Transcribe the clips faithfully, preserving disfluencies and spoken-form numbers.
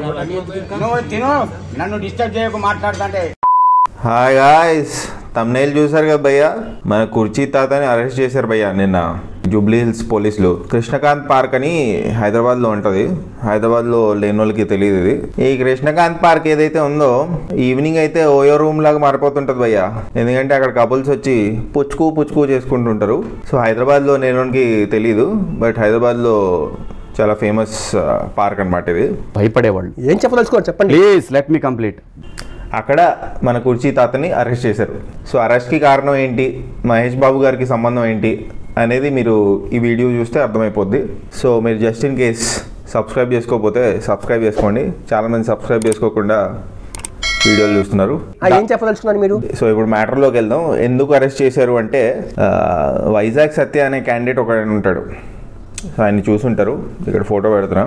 నువ్వు తిను, నన్ను డిస్టర్బ్ చేయకు మాట్లాడుతుంటే. హాయ్ గాయ్స్, తమ్నైల్ చూసారు కదా భయ్యా, మన కుర్చీ తాతని అరెస్ట్ చేశారు భయ్యా నిన్న జూబ్లీ హిల్స్ పోలీసులు. కృష్ణకాంత్ పార్క్ అని హైదరాబాద్లో ఉంటుంది. హైదరాబాద్లో లేని వాళ్ళకి తెలియదు ఇది. ఈ కృష్ణకాంత్ పార్క్ ఏదైతే ఉందో ఈవినింగ్ అయితే ఓయో రూమ్ లాగా మారిపోతుంటుంది భయ్యా. ఎందుకంటే అక్కడ కపుల్స్ వచ్చి పుచ్చుకు పుచ్చుకు చేసుకుంటుంటారు. సో హైదరాబాద్లో లేని వాళ్ళకి తెలియదు, బట్ హైదరాబాద్లో చాలా ఫేమస్ పార్క్ అనమాట ఇది. భయపడేవాళ్ళు ఏం చెప్పదలుచుకోవాలి చెప్పండి ప్లీజ్, లెట్ మీ కంప్లీట్. అక్కడ మన కుర్చీ తాతని అరెస్ట్ చేశారు. సో అరెస్ట్కి కారణం ఏంటి, మహేష్ బాబు గారికి సంబంధం ఏంటి అనేది మీరు ఈ వీడియో చూస్తే అర్థమైపోద్ది. సో మీరు జస్ట్ ఇన్ కేస్ సబ్స్క్రైబ్ చేసుకోకపోతే సబ్స్క్రైబ్ చేసుకోండి. చాలామంది సబ్స్క్రైబ్ చేసుకోకుండా వీడియోలు చూస్తున్నారు. ఏం చెప్పదలుచుకున్నారు మీరు? సో ఇప్పుడు మ్యాటర్లోకి వెళ్దాం. ఎందుకు అరెస్ట్ చేశారు అంటే, వైజాగ్ సత్య అనే క్యాండిడేట్ ఒక ఆయన ఉంటాడు. ఆయన చూసుంటారు, ఇక్కడ ఫోటో పెడుతున్నాం.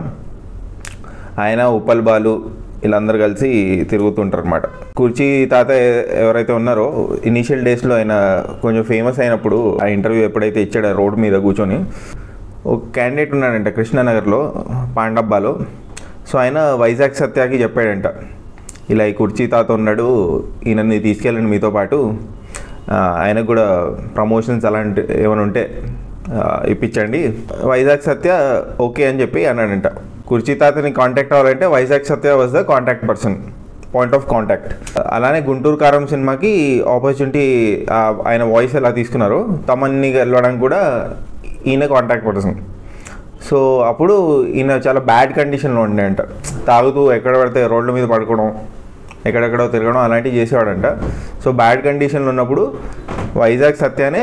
ఆయన ఉప్పల్ బాలు వీళ్ళందరూ కలిసి తిరుగుతుంటారు అనమాట. కుర్చీ తాత ఎవరైతే ఉన్నారో ఇనీషియల్ డేస్లో ఆయన కొంచెం ఫేమస్ అయినప్పుడు ఆ ఇంటర్వ్యూ ఎప్పుడైతే ఇచ్చాడో రోడ్డు మీద కూర్చొని, ఒక క్యాండిడేట్ ఉన్నాడంట కృష్ణానగర్లో పాండబ్బాలో. సో ఆయన వైజాగ్ సత్యాకి చెప్పాడంట, ఇలా ఈ కుర్చీ తాత ఉన్నాడు, ఈయనని తీసుకెళ్ళండి మీతో పాటు, ఆయనకు కూడా ప్రమోషన్స్ అలాంటి ఏమైనా ఉంటే ఇప్పించండి. వైజాగ్ సత్య ఓకే అని చెప్పి అన్నాడంట. కుర్చీ తాతని కాంటాక్ట్ అవ్వాలంటే Vizag Satya was the contact person, point of contact. అలానే గుంటూరు కారం సినిమాకి ఆపర్చునిటీ ఆయన వాయిస్ ఎలా తీసుకున్నారో తమన్ని వెళ్ళడానికి కూడా ఈయన కాంటాక్ట్ పర్సన్. సో అప్పుడు ఈయన చాలా బ్యాడ్ కండిషన్లో ఉండేయంట. తాగుతూ ఎక్కడ పడితే రోడ్ల మీద పడుకోవడం, ఎక్కడెక్కడో తిరగడం అలాంటివి చేసేవాడంట. సో బ్యాడ్ కండిషన్లో ఉన్నప్పుడు వైజాగ్ సత్యానే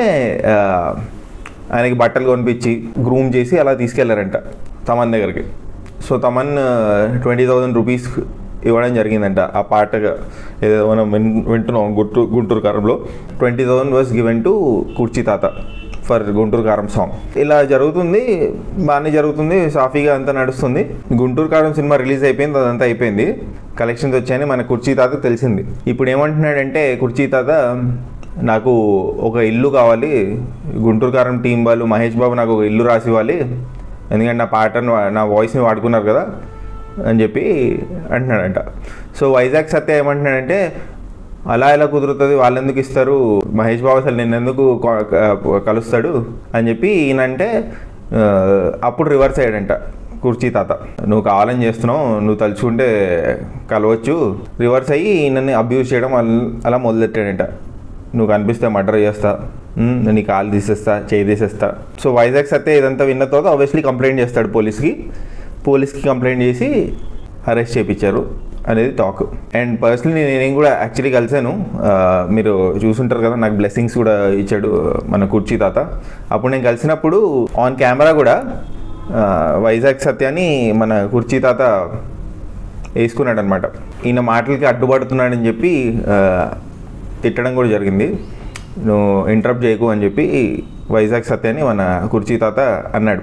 ఆయనకి బట్టలు కొనిపించి గ్రూమ్ చేసి అలా తీసుకెళ్లారంట తమన్ దగ్గరికి. So Thaman twenty thousand rupees ఇవ్వడం జరిగిందంట. ఆ పాటగా ఏదో మనం విన్ వింటున్నాం గుంటూరు గుంటూరు కారంలో twenty thousand was given to కుర్చీ తాత ఫర్ గుంటూరు కారం సాంగ్. ఇలా జరుగుతుంది, బాగానే జరుగుతుంది, సాఫీగా అంతా నడుస్తుంది. గుంటూరు కారం సినిమా రిలీజ్ అయిపోయింది, అదంతా అయిపోయింది, కలెక్షన్స్ వచ్చాయని మన కుర్చీ తాత తెలిసింది. ఇప్పుడు ఏమంటున్నాడంటే కుర్చీ తాత, నాకు ఒక ఇల్లు కావాలి, గుంటూరు కారం టీం వాళ్ళు మహేష్ బాబు నాకు ఒక ఇల్లు రాసి ఇవ్వాలి, ఎందుకంటే నా పాటను నా వాయిస్ని వాడుకున్నారు కదా అని చెప్పి అంటున్నాడంట. సో వైజాగ్ సత్య ఏమంటున్నాడంటే, అలా ఎలా కుదురుతుంది, వాళ్ళు ఎందుకు ఇస్తారు, మహేష్ బాబు అసలు నిన్ను ఎందుకు కలుస్తాడు అని చెప్పి ఈయనంటే, అప్పుడు రివర్స్ అయ్యాడంట కుర్చీ తాత. నువ్వు కావాలని చేస్తున్నావు, నువ్వు తలుచుకుంటే కలవచ్చు. రివర్స్ అయ్యి ఈయనని అబ్యూజ్ చేయడం అలా మొదలెట్టాడంట. నువ్వు కనిపిస్తే మర్డర్ చేస్తా, నీ కాలు తీసేస్తా, చేయి తీసేస్తా. సో వైజాగ్ సత్య ఇదంతా విన్న తర్వాత ఆబ్వియస్లీ కంప్లైంట్ చేస్తాడు పోలీస్కి. పోలీస్కి కంప్లైంట్ చేసి అరెస్ట్ చేయించారు అనేది టాక్. అండ్ పర్సనలీ నేను కూడా యాక్చువల్లీ కలిసాను, మీరు చూసుంటారు కదా, నాకు బ్లెస్సింగ్స్ కూడా ఇచ్చాడు మన కుర్చీ తాత. అప్పుడు నేను కలిసినప్పుడు ఆన్ కెమెరా కూడా వైజాగ్ సత్యాన్ని మన కుర్చీ తాత వేసుకున్నాడు అనమాట. ఈయన మాటలకి అడ్డుపడుతున్నాడని చెప్పి తిట్టడం కూడా జరిగింది. నువ్వు ఇంటరప్ట్ చేయకు అని చెప్పి వైజాగ్ సత్యాన్ని మన కుర్చీ తాత అన్నాడు.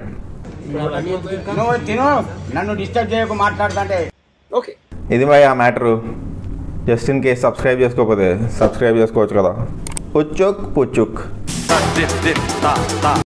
నువ్వు తిను, నన్ను డిస్టర్బ్ చేయకు మాట్లాడుతుంటే. ఓకే, ఇది భయ్ ఆ matter. Just in case subscribe చేసుకోకపోతే సబ్స్క్రైబ్ చేసుకోవచ్చు కదా. పుచ్చుక్ పుచ్చుక్.